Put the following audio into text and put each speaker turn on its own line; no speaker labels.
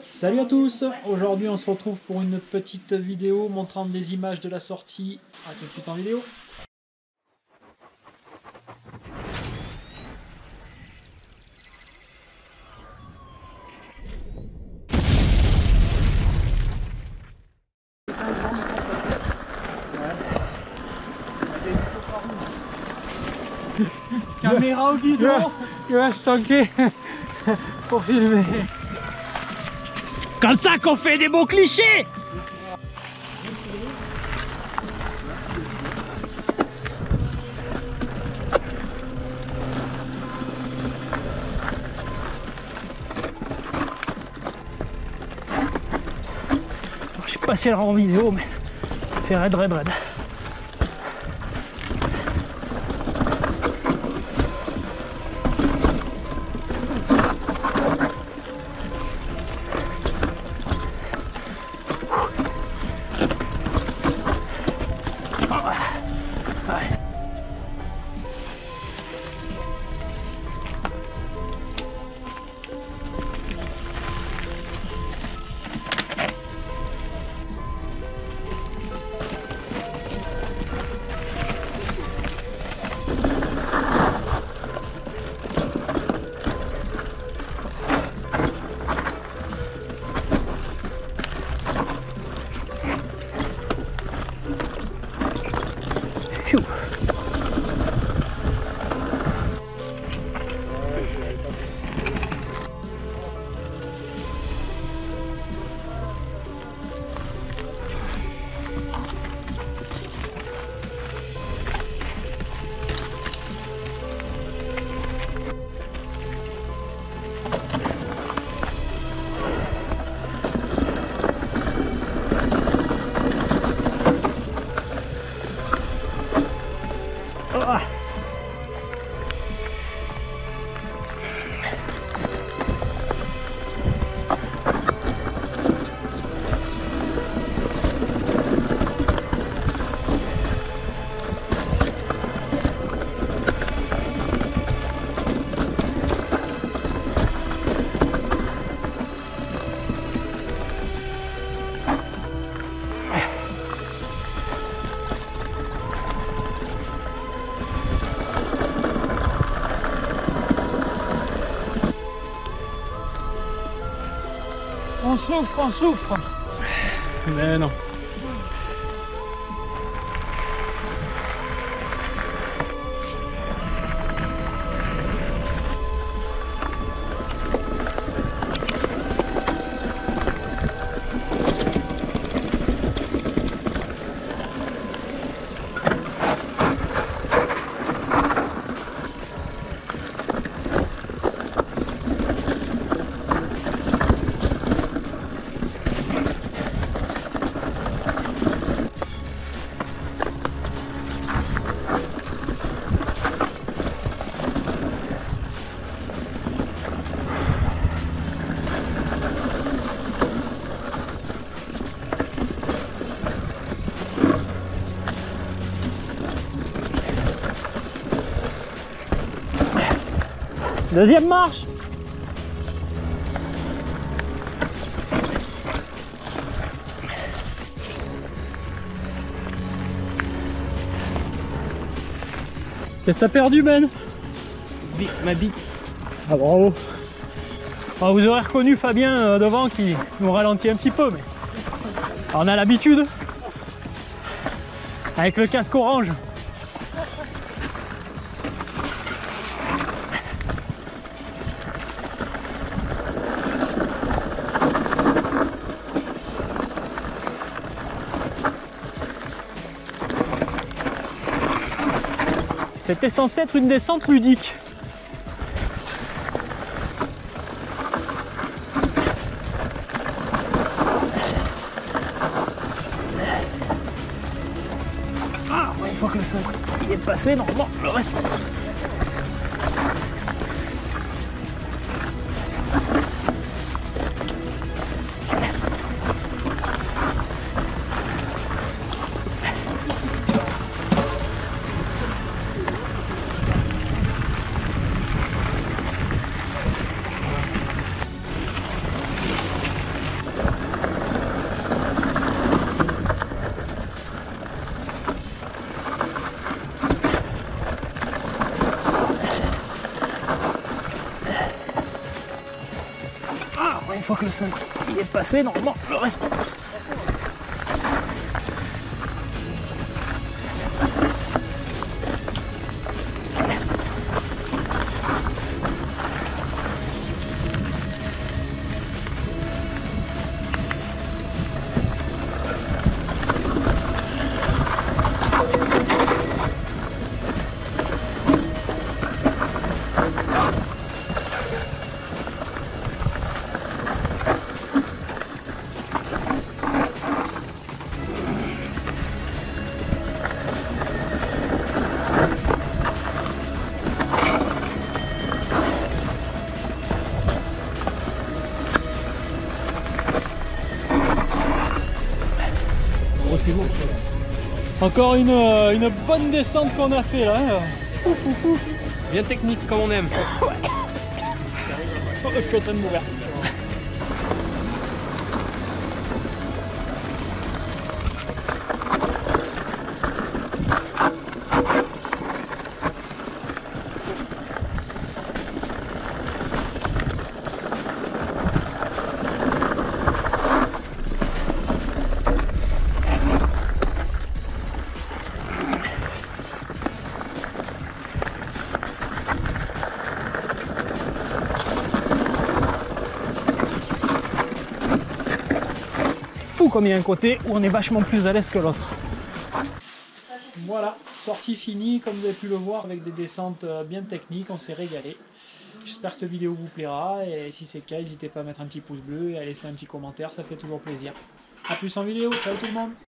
Salut à tous, aujourd'hui on se retrouve pour une petite vidéo montrant des images de la sortie. A tout de suite en vidéo. Caméra au guidon.
Il va se tanker pour filmer.
Comme ça qu'on fait des beaux clichés.
Je sais pas si elle rend en vidéo, mais c'est raide. On souffre.
Mais non.
Deuxième marche.
Qu'est-ce que t'as perdu, Ben?
Ma bite.
Ah, bravo.
Ah, vous aurez reconnu Fabien devant qui nous ralentit un petit peu, mais on a l'habitude avec le casque orange. C'était censé être une descente ludique. Ah, une fois que le cintre il est passé, normalement le reste passe. une fois que le centre il est passé, normalement le reste il passe. Encore une bonne descente qu'on a fait là.
Bien technique comme on aime.
Je suis en train de mourir. Comme il y a un côté où on est vachement plus à l'aise que l'autre.
Voilà, sortie finie, comme vous avez pu le voir, avec des descentes bien techniques, on s'est régalé. J'espère que cette vidéo vous plaira, et si c'est le cas, n'hésitez pas à mettre un petit pouce bleu et à laisser un petit commentaire, ça fait toujours plaisir. A plus en vidéo, ciao tout le monde!